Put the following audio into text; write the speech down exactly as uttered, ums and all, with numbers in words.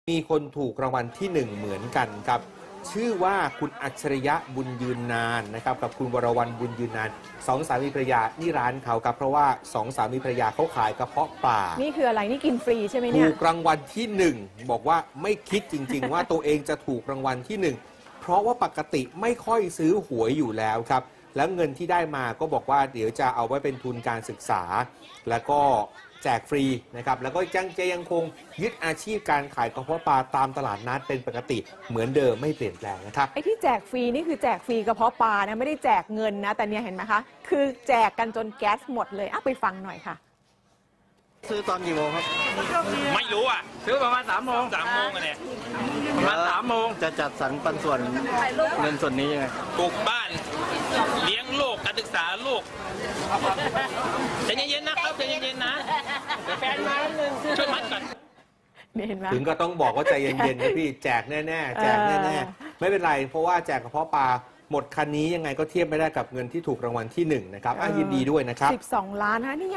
มีคนถูกรางวัลที่หนึ่งเหมือนกันครับชื่อว่าคุณอัจฉริยะบุญยืนนานนะครับกับคุณวรวรรณบุญยืนนานสองสามีภรรยานี่ร้านเขาครับเพราะว่าสองสามีภรรยาเขาขายกระเพาะปลานี่คืออะไรนี่กินฟรีใช่ไหมเนี่ยถูกรางวัลที่หนึ่งบอกว่าไม่คิดจริงๆ ว่าตัวเองจะถูกรางวัลที่หนึ่งเพราะว่าปกติไม่ค่อยซื้อหวยอยู่แล้วครับแล้วเงินที่ได้มาก็บอกว่าเดี๋ยวจะเอาไว้เป็นทุนการศึกษาแล้วก็แจกฟรีนะครับแล้วก็ยังจะยังคงยึดอาชีพการขายกระเพาะปลาตามตลาดนัดเป็นปกติเหมือนเดิมไม่เปลี่ยนแปลงนะครับไอ้ที่แจกฟรีนี่คือแจกฟรีกระเพาะปลานะไม่ได้แจกเงินนะแต่เนี่ยเห็นไหมคะคือแจกกันจนแก๊สหมดเลยอ่ะไปฟังหน่อยค่ะซื้อตอนกี่โมงครับไม่รู้อ่ะซื้อประมาณสามโมงสามโมงกันเนี่ยประมาณสามโมงจะจัดสรรปันส่วนเงินส่วนนี้ยังไงปลูกบ้านเลี้ยงลูกการศึกษาลูกใจเย็นๆนะครับใจเย็นๆนะแฟนมาหนึ่งช่วยมัดก่อนถึงก็ต้องบอกว่าใจเย็นๆนะพี่แจกแน่ๆแจกแน่ๆไม่เป็นไรเพราะว่าแจกกระเพาะปลาหมดคันนี้ยังไงก็เทียบไม่ได้กับเงินที่ถูกรางวัลที่หนึ่งนะครับยินดีด้วยนะครับสิบสองล้านฮะนี่